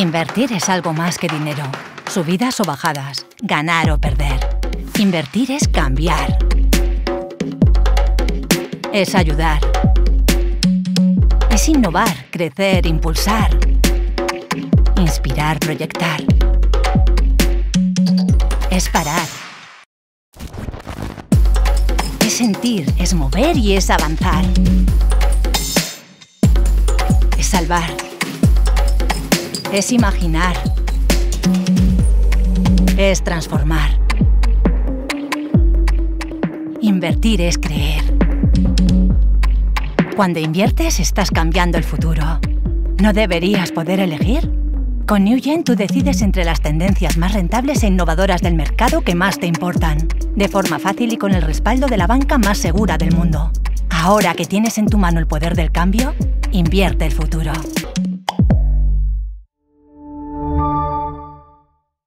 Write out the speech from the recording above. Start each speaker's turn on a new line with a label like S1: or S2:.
S1: Invertir es algo más que dinero. Subidas o bajadas, ganar o perder. Invertir es cambiar. Es ayudar. Es innovar, crecer, impulsar. Inspirar, proyectar. Es parar. Es sentir, es mover y es avanzar. Es salvar. Es imaginar. Es transformar. Invertir es creer. Cuando inviertes, estás cambiando el futuro. ¿No deberías poder elegir? Con Newgen tú decides entre las tendencias más rentables e innovadoras del mercado que más te importan, de forma fácil y con el respaldo de la banca más segura del mundo. Ahora que tienes en tu mano el poder del cambio, invierte el futuro.